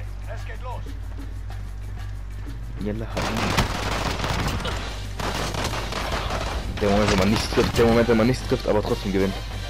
Es geht los. Yalla Habibi. Der Moment, wenn man nichts trifft, aber trotzdem gewinnt.